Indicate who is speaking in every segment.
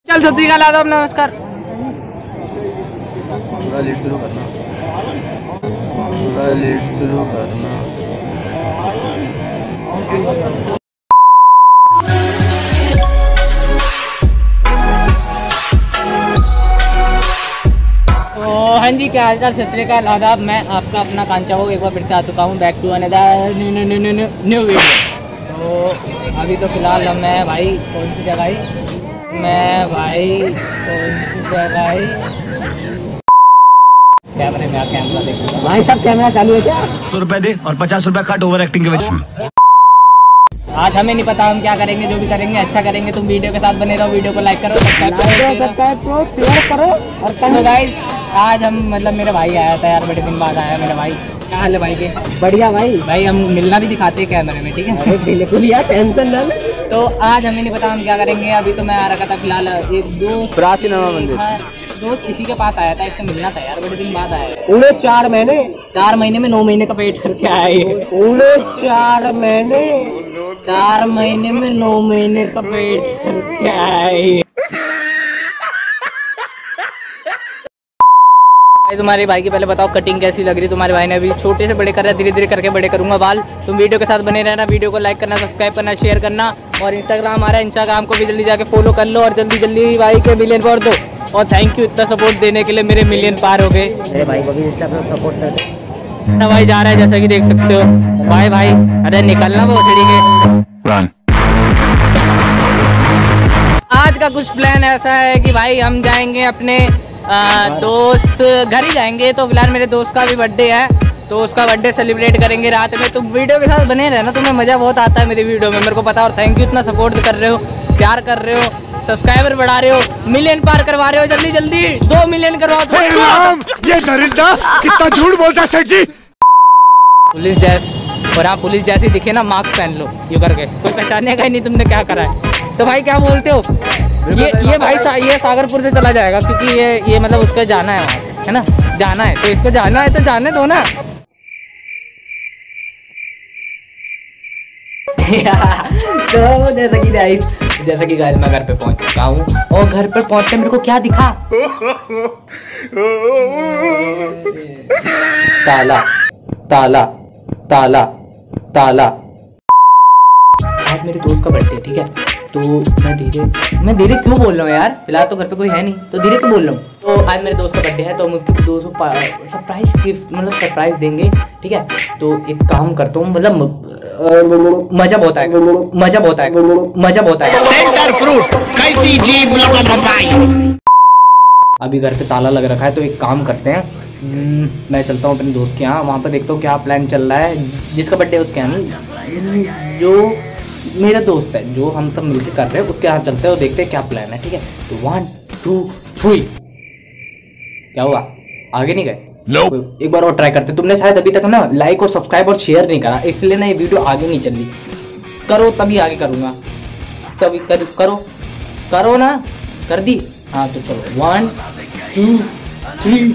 Speaker 1: चल सत श्री अकाल, आदाब, नमस्कार।
Speaker 2: पूरा लीड शुरू करना, पूरा लीड शुरू करना।
Speaker 1: हाँ जी, क्या हाल चाल, सत श्री अकाल, आदाब। मैं आपका अपना कांचा हो एक बार फिर से आ चुका हूँ back to another new video. तो अभी तो फिलहाल मैं भाई कौन सी जगह कैमरे में कैमरा देखूंगा भाई। सब कैमरा चालू है क्या?
Speaker 3: 100 रुपए दे और 50 रुपए काट ओवर एक्टिंग के वजह।
Speaker 1: आज हमें नहीं पता हम क्या करेंगे, जो भी करेंगे अच्छा करेंगे। तुम वीडियो के साथ बने रहो, वीडियो को लाइक करो, सब्सक्राइब करो, शेयर करो और करो गाइस। आज हम मतलब मेरा भाई आया था यार, बड़े दिन बाद आया मेरा भाई। क्या हाल है भाई के? बढ़िया भाई हम मिलना भी दिखाते हैं कैमरे में, ठीक है? बिल्कुल यार, टेंशन ना। तो आज हमें नहीं पता हम क्या करेंगे। अभी तो मैं आ रखा था फिलहाल एक दोस्त
Speaker 2: प्राचीन मंदिर,
Speaker 1: दोस्त किसी के पास आया था, इससे मिलना था यार, बड़े दिन बाद आया।
Speaker 4: पूरे 4 महीने
Speaker 1: 4 महीने में 9 महीने का पेट करके आए।
Speaker 4: पूरे 4 महीने
Speaker 1: 4 महीने में 9 महीने का पेट करके आए। तुम्हारे भाई की पहले बताओ कटिंग कैसी लग रही है? तुम्हारे भाई ने अभी छोटे से बड़े कर रहा है, धीरे धीरे करके बड़े करूंगा बाल। तुम वीडियो के साथ बने रहना, वीडियो को लाइक करना, सब्सक्राइब करना, शेयर करना। और इंस्टाग्राम आ रहा है, इंस्टाग्राम को भी जल्दी जाके फॉलो कर लो और जल्दी जल्दी भाई के मिलियन पार दो। और थैंक यू इतना सपोर्ट देने के लिए, मेरे मिलियन पार हो गए।
Speaker 4: मेरे भाई को भी इंस्टा पर सपोर्ट कर दे।
Speaker 1: भाई जा रहा है जैसा कि देख सकते हो। भाई अरे निकलना भोसड़ी के। आज का कुछ प्लान ऐसा है कि भाई हम जाएंगे अपने दोस्त घर ही जाएंगे। तो फिलहाल मेरे दोस्त का भी बर्थडे है, तो उसका बर्थडे सेलिब्रेट करेंगे रात में। तुम वीडियो के साथ बने रहना, तुम्हें मज़ा बहुत आता है मेरी वीडियो में, मेरे को पता। और थैंक यू इतना सपोर्ट कर रहे हो, प्यार कर रहे हो, सब्सक्राइबर बढ़ा रहे हो, मिलियन पार करवा रहे हो। जल्दी जल्दी 2 मिलियन करवा दो।
Speaker 3: ये दरिंदा कितना झूठ बोलता है सेठ जी।
Speaker 1: पुलिस जैसे, और आप पुलिस जैसी दिखे ना, मास्क पहन लो यूँ करके, कोई पहचाने का ही नहीं तुमने क्या करा है। तो भाई क्या बोलते हो? ये भाई ये सागरपुर से चला जाएगा, क्योंकि ये मतलब उसका जाना है वहाँ, है ना? जाना है तो इसको जाना है तो जाने दो ना। तो जैसा कि गाइस मैं घर पे पहुंच चुका हूँ और घर पे पहुंचते मेरे को क्या दिखा? ताला ताला ताला ताला। आज मेरे दोस्त का बर्थडे, ठीक है? तो मैं धीरे क्यों बोल रहा हूँ यार? फिलहाल तो घर पे कोई है नहीं, तो धीरे क्यों बोल रहा हूँ? तो आज मेरे दोस्त का बर्थडे है, तो हम उसके दोस्त को सरप्राइज गिफ्ट मतलब सरप्राइज देंगे, ठीक है? तो एक काम करता हूँ, मतलब मजा बहुत आएगा।
Speaker 3: सेंटर फ्रूट कैसी जीभ लगाई।
Speaker 1: अभी घर पे ताला लग रखा है, तो एक काम करते हैं, मैं चलता हूँ अपने दोस्त के यहाँ, वहाँ पर देखता हूँ क्या प्लान चल रहा है। जिसका बर्थडे है उसके यहाँ नहीं, जो मेरा दोस्त है, जो हम सब मिलकर कर रहे हैं, उसके यहाँ चलते हैं और देखते हैं क्या प्लान है, ठीक है? तो 1 2 3। क्या हुआ? आगे नहीं गए? एक बार और ट्राई करते। तुमने शायद अभी तक ना लाइक और सब्सक्राइब और शेयर नहीं करा, इसलिए ना ये वीडियो आगे नहीं चल रही। करो तभी आगे करूँगा, तभी करो ना। कर दी? हाँ तो चलो 1 2 3।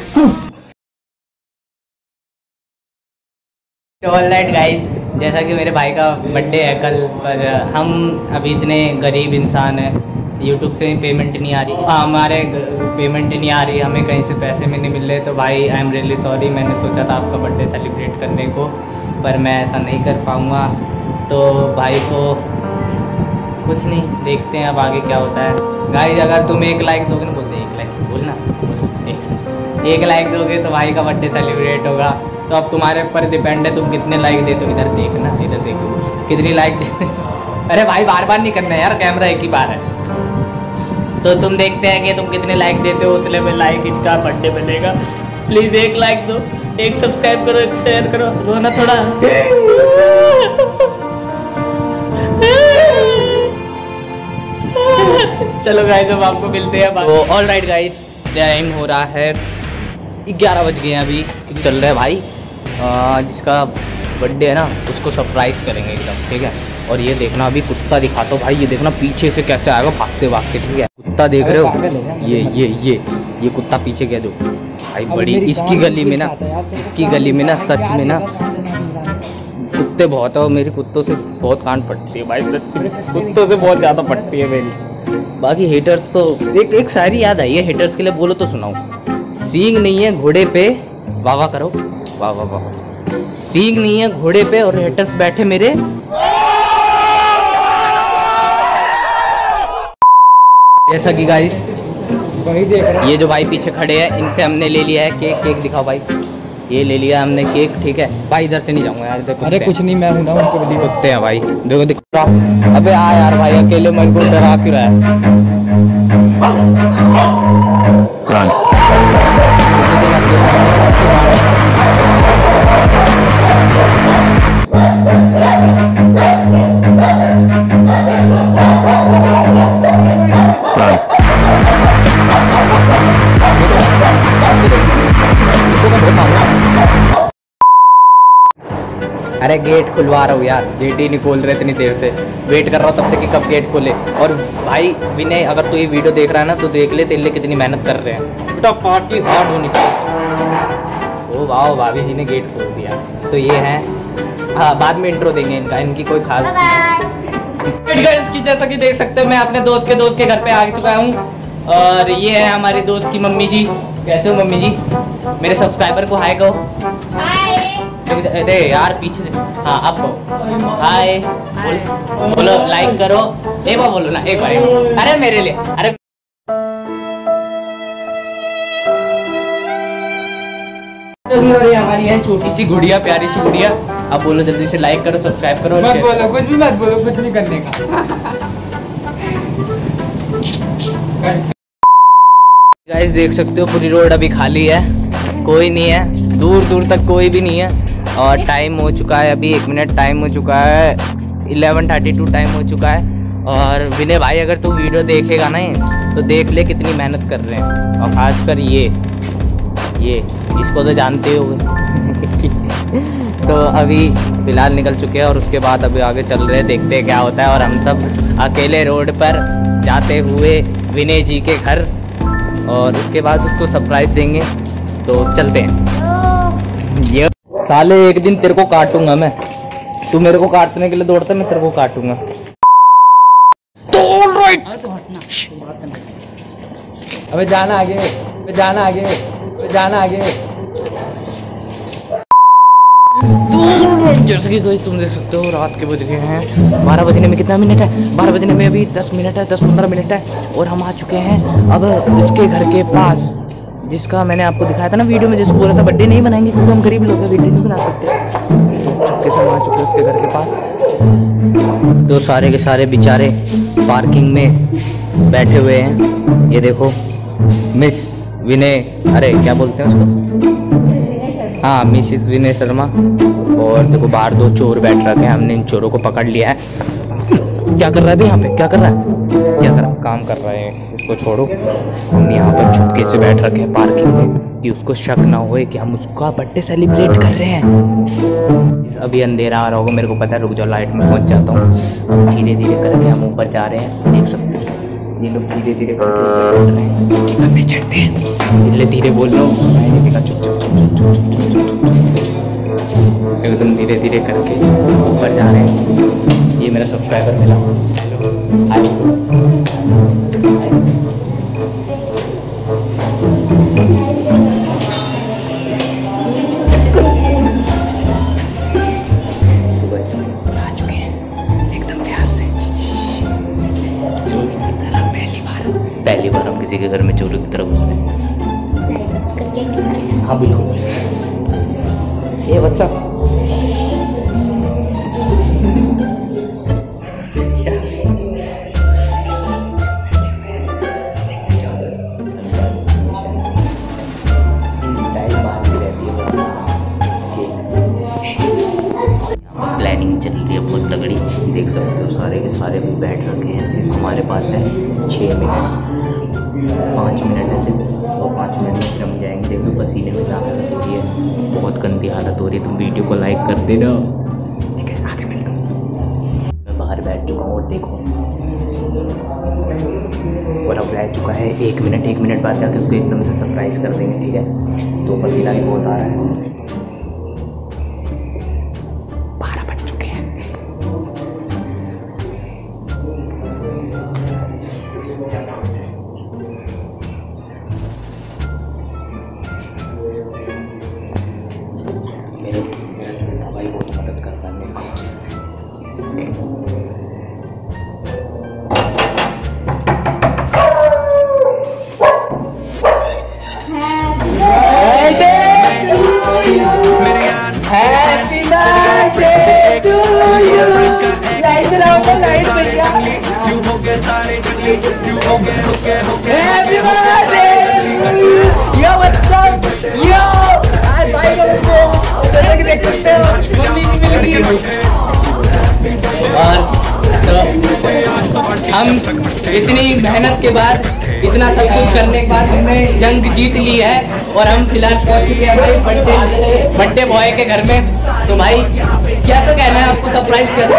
Speaker 1: ऑलराइट गाइस, जैसा कि मेरे भाई का बर्थडे है कल, पर हम अभी इतने गरीब इंसान हैं, यूट्यूब से पेमेंट नहीं आ रही, हमारे पेमेंट नहीं आ रही, हमें कहीं से पैसे में नहीं मिल रहे। तो भाई आई एम रियली सॉरी। मैंने सोचा था आपका बर्थडे सेलिब्रेट करने को, पर मैं ऐसा नहीं कर पाऊँगा। तो भाई को कुछ नहीं, देखते हैं अब आगे क्या होता है। गाइस अगर तुम 1 लाइक दोगे ना, बोलते 1 लाइक बोलना, 1 लाइक दोगे तो भाई का बर्थडे सेलिब्रेट होगा। तो अब तुम्हारे ऊपर डिपेंड है, तुम कितने लाइक देते हो। इधर देखना, इधर देखो कितनी लाइक देते। अरे भाई बार बार नहीं करना यार, कैमरा एक ही बार है। तो तुम देखते हैं कि तुम कितने लाइक देते हो, उतने में लाइक इनका बर्थडे बनेगा। प्लीज 1 लाइक दो, 1 सब्सक्राइब करो, 1 शेयर करो। रोना थोड़ा। चलो गाइस अब आपको मिलते हैं। तो ऑल राइट गाइस, टाइम हो रहा है 11 बज गए हैं अभी, चल रहा है भाई। जिसका बर्थडे है ना, उसको सरप्राइज करेंगे एकदम, ठीक है? और ये देखना, अभी कुत्ता दिखाता हूँ भाई, ये देखना पीछे से कैसे आएगा भागते भागते, ठीक है? कुत्ता देख रहे हो? ये कुत्ता पीछे क्या दो भाई, बड़ी इसकी गली में ना सच में ना कुत्ते बहुत है, और मेरी कुत्तों से बहुत कान पड़ती है भाई, सच में कुत्तों से बहुत ज़्यादा पड़ती है मेरी। बाकी हेटर्स तो एक शायरी याद आई है, हेटर्स के लिए बोलो तो सुनाओ। सींग नहीं है घोड़े पे, वाह वाह करो, वाह वाह वाह। सींग नहीं है घोड़े पे और हेटर्स बैठे मेरे। जैसा कि गाइस ये जो भाई पीछे खड़े हैं, इनसे हमने ले लिया है केक। केक दिखाओ भाई। ये ले लिया हमने केक, ठीक है भाई। इधर से नहीं जाऊंगा यार, देखो। अरे कुछ नहीं, मैं हूं ना, उनको भी कुत्ते हैं भाई। देखो दिखो। अबे आ यार भाई, अकेले मन को डरा क्यों रहा है? अरे गेट खुलवा रहा हूँ यार, गेट ही नहीं खोल रहे इतनी देर से। वेट कर रहा हूँ तब तक कि कब गेट खोले। और भाई विनय, अगर तू ये वीडियो देख रहा है ना तो देख ले, तेरे लिए कितनी मेहनत कर रहे हैं बेटा। पार्टी हार्ड होनी चाहिए। ओ वाह, भाभी जी ने गेट खोल दिया। तो ये है, हाँ बाद में इंट्रो देंगे इनका, इनकी कोई खास। इसकी जैसा कि देख सकते हो, मैं अपने दोस्त के घर पे आ चुका हूँ। और ये है हमारे दोस्त की मम्मी जी। कैसे हो मम्मी जी? मेरे सब्सक्राइबर को हाय कहो। अरे यार पीछे, हाँ अब कहो हाय। बोलो लाइक करो, एक बार बोलो ना, एक बार। अरे मेरे लिए, अरे हमारी है छोटी सी गुड़िया, प्यारी सी गुड़िया। अब बोलो जल्दी से लाइक करो, सब्सक्राइब करो।
Speaker 2: मत बोलो, कुछ भी मत बोलो, कुछ नहीं करने का।
Speaker 1: गाइस देख सकते हो पूरी रोड अभी खाली है, कोई नहीं है, दूर दूर तक कोई भी नहीं है। और टाइम हो चुका है अभी 1 मिनट टाइम हो चुका है, 11:32 टाइम हो चुका है। और विनय भाई अगर तू वीडियो देखेगा ना तो देख ले कितनी मेहनत कर रहे हैं। और खासकर ये इसको तो जानते हो। तो अभी फिलहाल निकल चुके हैं और उसके बाद अभी आगे चल रहे हैं, देखते हैं क्या होता है। और हम सब अकेले रोड पर जाते हुए विनय जी के घर, और उसके बाद उसको सरप्राइज देंगे। तो चलते हैं। ये साले एक दिन तेरे को काटूंगा मैं, तू मेरे को काटने के लिए दौड़ता, मैं तेरे को काटूंगा।
Speaker 2: अबे जाना आगे, अबे जाना आगे, अबे जाना आगे।
Speaker 1: जैसे कि कोई तुम देख सकते हो रात के बज गए हैं 12 बजने में कितना मिनट है? 12 बजने में अभी 10 मिनट है, 10-15 मिनट है। और हम आ चुके हैं अब इसके घर के पास, जिसका मैंने आपको दिखाया था ना वीडियो में, जिसको बोला था बर्थडे नहीं बनाएंगे क्योंकि हम गरीब लोग हैं, वीडियो नहीं बना सकते। तो हम आ चुके हैं उसके घर के पास। तो सारे के सारे बेचारे पार्किंग में बैठे हुए हैं। ये देखो मिस विनय, अरे क्या बोलते हैं उसको, हाँ मिसेस विनय शर्मा। और देखो बाहर 2 चोर बैठ रखे हैं, हमने इन चोरों को पकड़ लिया है। क्या कर रहा है अभी यहाँ पे, क्या कर रहा है, क्या कर रहा है? काम कर रहा है, इसको छोड़ो। हम यहाँ पर चुपके से बैठ रखे हैं पार्किंग में कि उसको शक ना होए कि हम उसका बर्थडे सेलिब्रेट कर रहे हैं। अभी अंधेरा आ रहा होगा, मेरे को पता है, रुक जाओ लाइट में पहुँच जाता हूँ। धीरे धीरे करके हम ऊपर जा रहे हैं, देख सकते हैं ये लोग धीरे धीरे करके चढ़ते हैं। धीरे धीरे बोल लो, एकदम धीरे धीरे करके ऊपर जा रहे हैं। ये मेरा सब्सक्राइबर मिला, आ चुके हैं एकदम प्यार से। पहली बार हम किसी के घर में चोरी की तरफ घुसते हैं। हाँ बिल्कुल। ये बच्चा प्लानिंग चल रही है बहुत तगड़ी, देख सकते हो सारे के सारे भी बैठ रखे हैं। सिर्फ हमारे पास है 6 मिनट, 5 मिनट है सिर्फ, और 5 मिनट में हम जाएंगे। देखो पसीने में हालत हो रही है, बहुत गंदी हालत हो रही है। तुम वीडियो को लाइक कर देना, ठीक है? आगे मिलता हूँ। मैं बाहर बैठ चुका हूँ और देखो, और अब रह चुका है 1 मिनट बाद जाके उसको एकदम से सरप्राइज़ कर देंगे, ठीक है? तो पसीना भी बहुत आ रहा है। 12 बज चुके हैं। और तो हम इतनी मेहनत के बाद, इतना सब कुछ करने के बाद हमने जंग जीत ली है और हम फिलहाल पहुंच चुके हैं भाई बर्थडे बॉय के घर में। तो भाई क्या तो कहना है आपको, सरप्राइज कैसा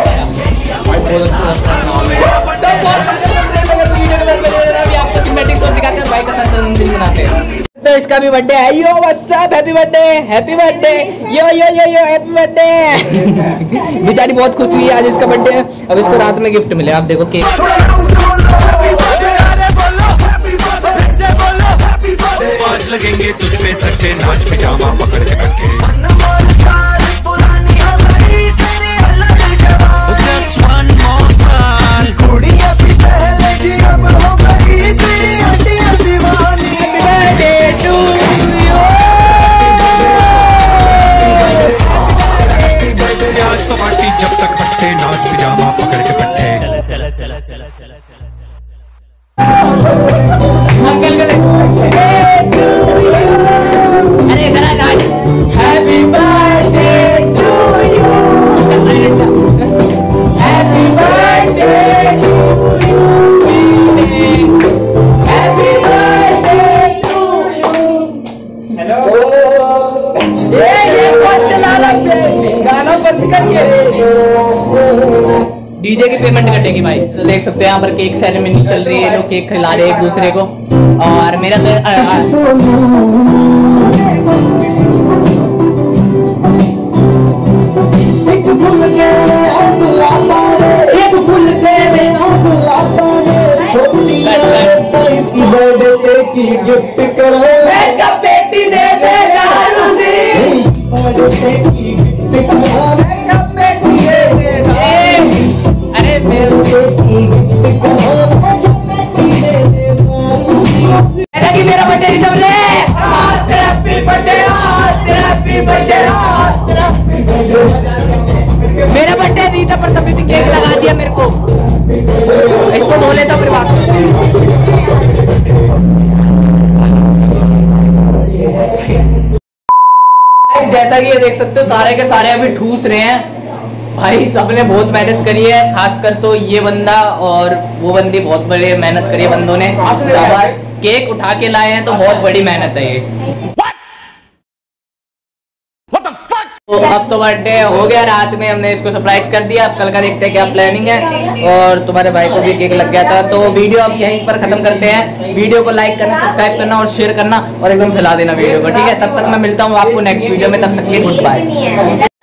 Speaker 1: आपको सिनेमैटिक शॉट दिखाते हैं, भाई का साथ जन्मदिन मनाते हैं। तो इसका भी बर्थडे है। Yo what's up, happy birthday, happy birthday, yo yo yo yo happy birthday. बेचारी बहुत खुश हुई है, आज इसका बर्थडे है। अब इसको रात में गिफ्ट मिले, आप देखो केक।
Speaker 5: आज लगेंगे तुझ पे सट्टे, नाच पिजामा पकड़ के रखे। जब तक फट्टे, नाच पिजामा पकड़ के पट्टे।
Speaker 1: अरे happy birthday to you, happy birthday to you, happy birthday to you. Hello, ये कौन चला रहा है? गाना बंद करिए। डीजे की पेमेंट कटेगी भाई। तो देख सकते हैं यहाँ पर केक सेरेमनी चल रही है, लोग केक खिला रहे हैं एक दूसरे को। और मेरा
Speaker 2: गिफ्ट करो बेटी दे दे
Speaker 1: अरे मेरा बर्थडे मेरा बर्थडे नहीं था, पर तभी भी केक लगा दिया मेरे को। इसको धो लेता फिर बात। जैसा कि ये देख सकते हो, सारे के सारे अभी ठूस रहे हैं भाई। सबने बहुत मेहनत करी है, खासकर तो ये बंदा और वो बंदी बहुत बड़ी मेहनत करी है बंदों ने। केक उठा के लाए हैं तो बहुत बड़ी मेहनत है ये। तो अब तो बर्थडे हो गया, रात में हमने इसको सरप्राइज कर दिया। अब कल का देखते हैं क्या प्लानिंग है। और तुम्हारे भाई को भी केक लग गया था। तो वीडियो अब यहीं पर खत्म करते हैं। वीडियो को लाइक करना, सब्सक्राइब करना और शेयर करना और एकदम फैला देना वीडियो को, ठीक है। तब तक मैं मिलता हूँ आपको नेक्स्ट वीडियो में, तब तक के गुड बाय।